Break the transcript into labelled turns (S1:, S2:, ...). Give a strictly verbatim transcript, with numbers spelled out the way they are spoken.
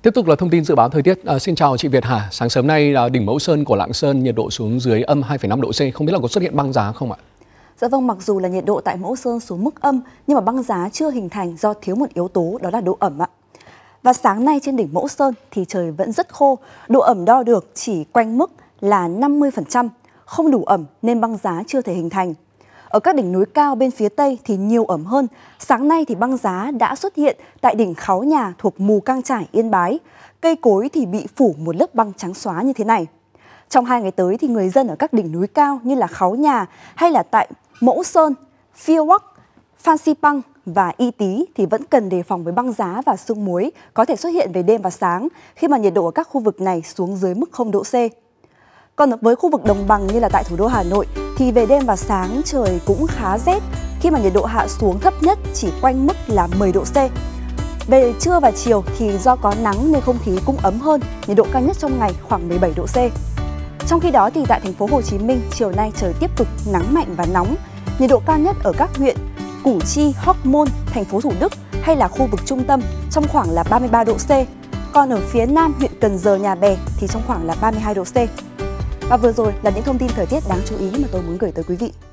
S1: Tiếp tục là thông tin dự báo thời tiết. À, xin chào chị Việt Hà. Sáng sớm nay là đỉnh Mẫu Sơn của Lạng Sơn nhiệt độ xuống dưới âm hai phẩy năm độ C. Không biết là có xuất hiện băng giá không ạ?
S2: Dạ vâng, mặc dù là nhiệt độ tại Mẫu Sơn xuống mức âm nhưng mà băng giá chưa hình thành do thiếu một yếu tố, đó là độ ẩm ạ. Và sáng nay trên đỉnh Mẫu Sơn thì trời vẫn rất khô, độ ẩm đo được chỉ quanh mức là năm mươi phần trăm, không đủ ẩm nên băng giá chưa thể hình thành. Ở các đỉnh núi cao bên phía Tây thì nhiều ẩm hơn. Sáng nay thì băng giá đã xuất hiện tại đỉnh Kháo Nhà thuộc Mù Cang Chải, Yên Bái. Cây cối thì bị phủ một lớp băng trắng xóa như thế này. Trong hai ngày tới thì người dân ở các đỉnh núi cao như là Kháo Nhà hay là tại Mẫu Sơn, Phiêu Quắc, Phan Xipang và Y Tý thì vẫn cần đề phòng với băng giá và sương muối có thể xuất hiện về đêm và sáng khi mà nhiệt độ ở các khu vực này xuống dưới mức không độ C. Còn với khu vực đồng bằng như là tại thủ đô Hà Nội thì về đêm và sáng trời cũng khá rét khi mà nhiệt độ hạ xuống thấp nhất chỉ quanh mức là mười độ C. Về trưa và chiều thì do có nắng nên không khí cũng ấm hơn, nhiệt độ cao nhất trong ngày khoảng mười bảy độ C. Trong khi đó thì tại thành phố Hồ Chí Minh chiều nay trời tiếp tục nắng mạnh và nóng, nhiệt độ cao nhất ở các huyện Củ Chi, Hóc Môn, thành phố Thủ Đức hay là khu vực trung tâm trong khoảng là ba mươi ba độ C. Còn ở phía nam huyện Cần Giờ, Nhà Bè thì trong khoảng là ba mươi hai độ C. Và vừa rồi là những thông tin thời tiết đáng chú ý mà tôi muốn gửi tới quý vị.